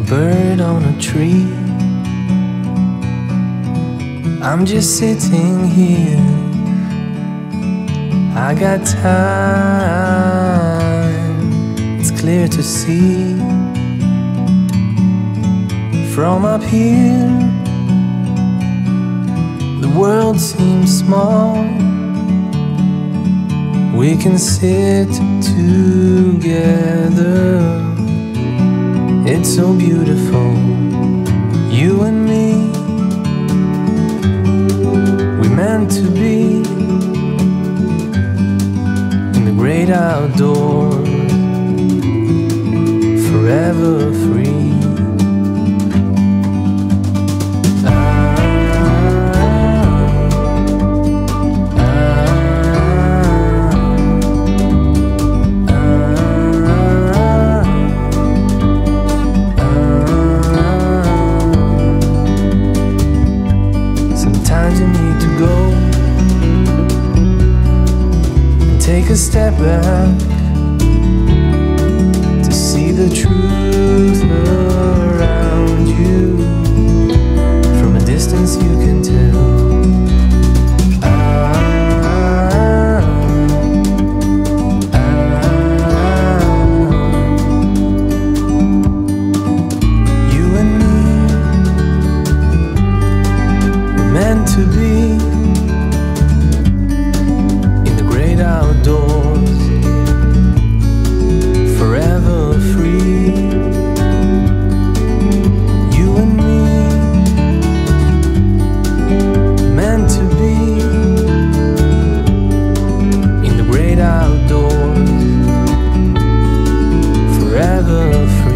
bird on a tree. I'm just sitting here, I got time. It's clear to see from up here. The world seems small. We can sit together. It's so beautiful, you and me. We meant to be in the great outdoors, forever free. Take a step back to see the truth around you. From a distance you can tell. You and me were meant to be outdoors, forever free. You and me, meant to be in the great outdoors, forever free.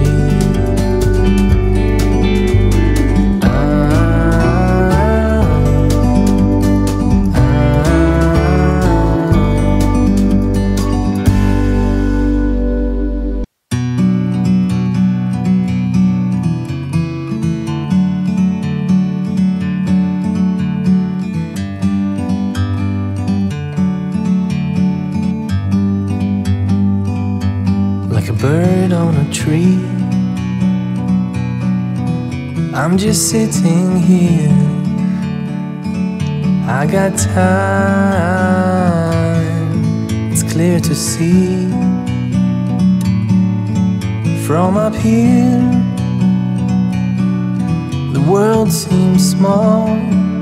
Like a bird on a tree, I'm just sitting here, I got time. It's clear to see from up here. The world seems small.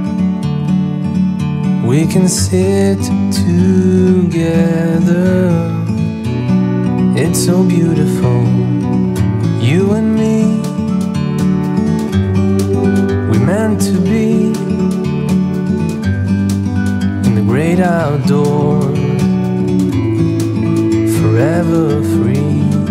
We can sit together. It's so beautiful, you and me. We meant to be in the great outdoors, forever free.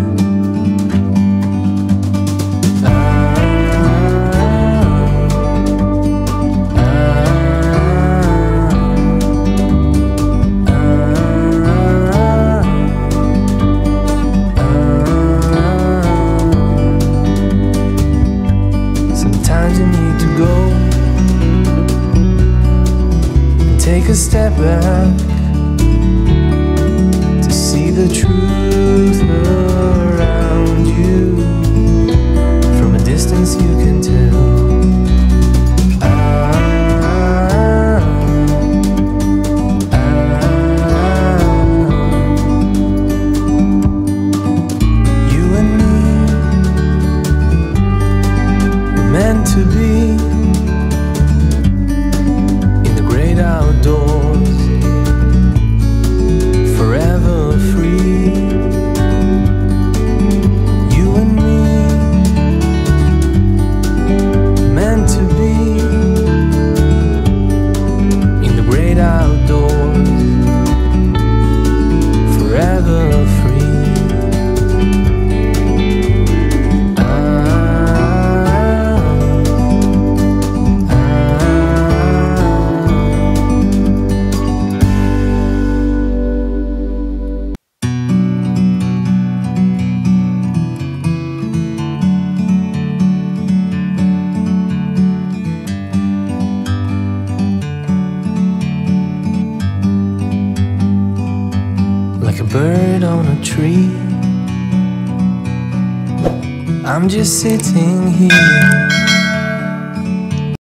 You need to go and take a step back to see the truth around you. From a distance you can tell. You and me were meant to be in the great outdoors, forever free. You and me, meant to be in the great outdoors, forever free. Like a bird on a tree, I'm just sitting here